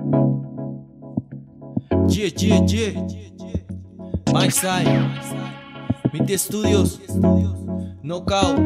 Yeah, yeah, yeah. My side. Minty Studios. Knockout.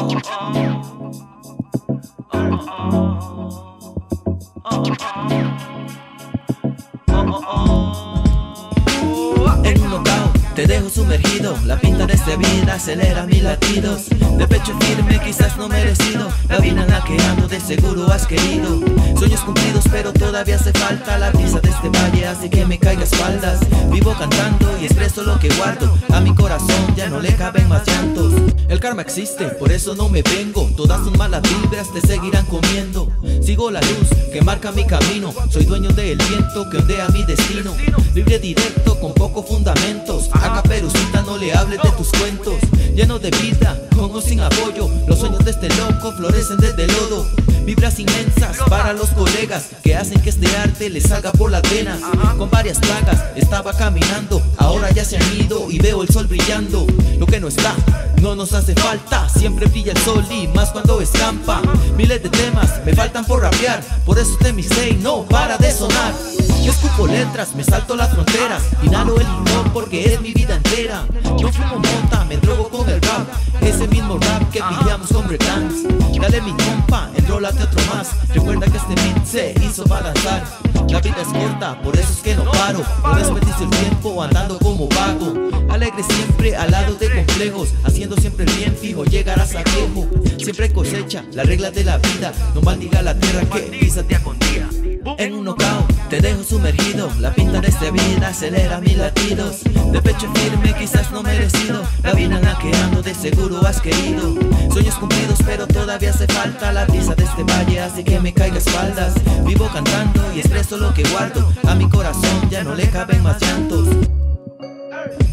En un knockout te dejo sumergido. La pinta de esta vida acelera mis latidos. De pecho firme, quizás no merecido. La vida en la que ando de seguro has querido. Sueños cumplidos pero todavía hace falta. La brisa de este valle hace que me caiga a espaldas. Vivo cantando y expreso lo que guardo. A mi corazón ya no le caben más llantos. El karma existe, por eso no me vengo. Todas sus malas vibras te seguirán comiendo. Sigo la luz que marca mi camino. Soy dueño del viento que ondea mi destino. Libre directo con pocos fundamentos. A Caperucita no le hables de tus cuentos. Lleno de vida, con o sin apoyo. Los sueños de este loco florecen desde el lodo. Vibras inmensas para los colegas que hacen que este arte les salga por las venas. Con varias plagas estaba caminando, ahora ya se han ido y veo el sol brillando. Lo que no está, no nos hace falta. Siempre brilla el sol y más cuando escampa. Miles de temas me faltan por rapear, por eso este mixtape no para de sonar. Yo escupo letras, me salto las fronteras. Inhalo el limón porque es mi vida entera. Yo fumo mota, me drogo con el rap. Ese mismo rap que pillamos con breakdance. Dale mi compa, enrólate otro más. Recuerda que este beat se hizo para danzar. La vida es corta, por eso es que no paro. No desperdicio el tiempo andando como vago. Alegre siempre al lado de complejos. Haciendo siempre el bien fijo, llegarás a viejo. Siempre cosecha, la regla de la vida. No maldiga la tierra que pisas día con día. En un knockout te dejo sumergido. La pinta de esta vida acelera mis latidos. De pecho firme, quizás no merecido. La vida en la que ando de seguro has querido. Sueños cumplidos pero todavía hace falta. La brisa de este valle hace que me caiga a espaldas. Vivo cantando y expreso lo que guardo. A mi corazón ya no le caben más llantos.